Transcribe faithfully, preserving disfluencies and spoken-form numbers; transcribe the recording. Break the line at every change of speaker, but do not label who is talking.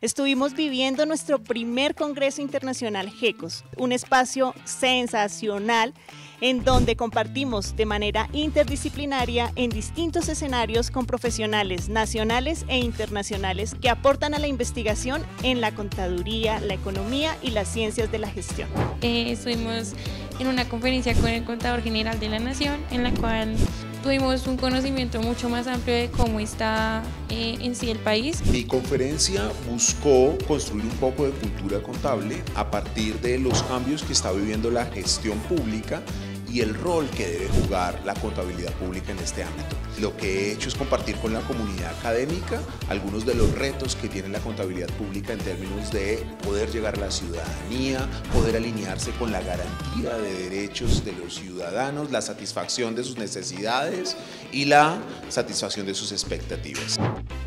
estuvimos viviendo nuestro primer Congreso Internacional GECOS, un espacio sensacional en donde compartimos de manera interdisciplinaria en distintos escenarios con profesionales nacionales e internacionales que aportan a la investigación en la contaduría, la economía y las ciencias de la gestión.
Eh, estuvimos en una conferencia con el Contador General de la Nación, en la cual tuvimos un conocimiento mucho más amplio de cómo está eh, en sí el país.
Mi conferencia buscó construir un poco de cultura contable a partir de los cambios que está viviendo la gestión pública y el rol que debe jugar la contabilidad pública en este ámbito. Lo que he hecho es compartir con la comunidad académica algunos de los retos que tiene la contabilidad pública en términos de poder llegar a la ciudadanía, poder alinearse con la garantía de derechos de los ciudadanos, la satisfacción de sus necesidades y la satisfacción de sus expectativas.